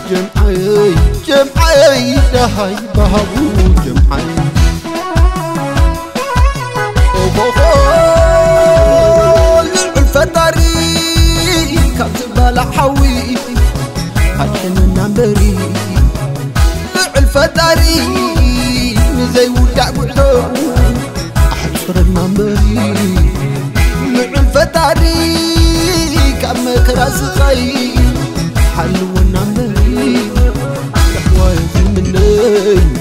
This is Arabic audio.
جمعي جمعي دهي بهبو جمعي للفتري كتبال حوي عشان النمبري للفتري زي ودع وحو أحصر النمبري للفتري كم كراس خي حلو النمبري لحواي مني